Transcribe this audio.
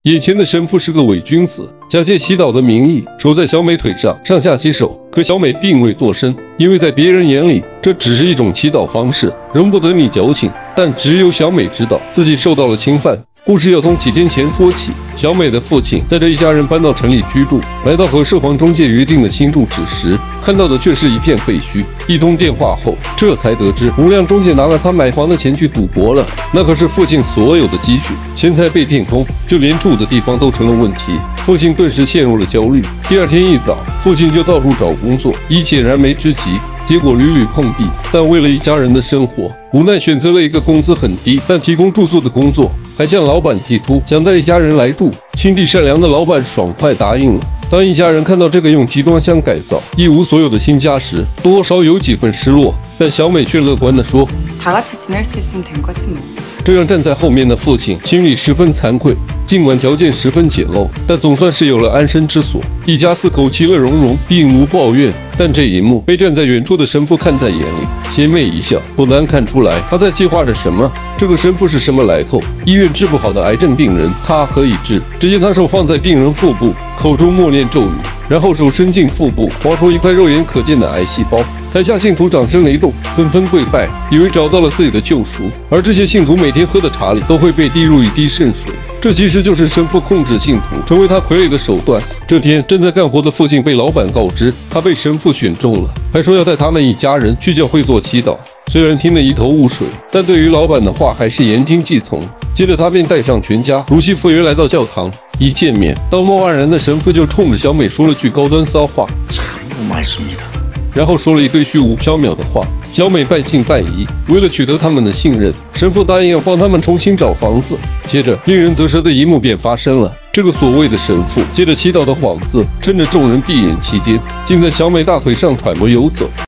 眼前的神父是个伪君子，假借祈祷的名义，手在小美腿上上下其手。可小美并未作声，因为在别人眼里，这只是一种祈祷方式，容不得你矫情。但只有小美知道自己受到了侵犯。故事要从几天前说起。小美的父亲载着一家人搬到城里居住，来到和售房中介约定的新住址时，看到的却是一片废墟。一通电话后，这才得知无良中介拿了他买房的钱去赌博了，那可是父亲所有的积蓄，钱财被骗空，就连住的地方都成了问题。父亲顿时陷入了焦虑。第二天一早，父亲就到处找工作，以解燃眉之急。结果屡屡碰壁，但为了一家人的生活，无奈选择了一个工资很低但提供住宿的工作，还向老板提出想带一家人来住。心地善良的老板爽快答应了。当一家人看到这个用集装箱改造、一无所有的新家时，多少有几分失落。但小美却乐观地说：“ 다 같이 지낼 수 있으면 된 거지 뭐。” 这让站在后面的父亲心里十分惭愧。尽管条件十分简陋，但总算是有了安身之所。一家四口其乐融融，并无抱怨。但这一幕被站在远处的神父看在眼里，邪魅一笑，不难看出来他在计划着什么。这个神父是什么来头？医院治不好的癌症病人，他可以治。只见他手放在病人腹部，口中默念咒语，然后手伸进腹部，划出一块肉眼可见的癌细胞。台下信徒掌声雷动，纷纷跪拜，以为找到了自己的救赎。而这些信徒每天喝的茶里都会被滴入一滴圣水，这其实就是神父控制信徒，成为他傀儡的手段。这天，正在干活的父亲被老板告知，他被神父选中了，还说要带他们一家人去教会做祈祷。虽然听得一头雾水，但对于老板的话还是言听计从。接着他便带上全家如期赴约来到教堂。一见面，道貌岸然的神父就冲着小美说了句高端骚话，然后说了一堆虚无缥缈的话。小美半信半疑，为了取得他们的信任，神父答应要帮他们重新找房子。接着令人啧舌的一幕便发生了，这个所谓的神父借着祈祷的幌子，趁着众人闭眼期间，竟在小美大腿上揣摩游走。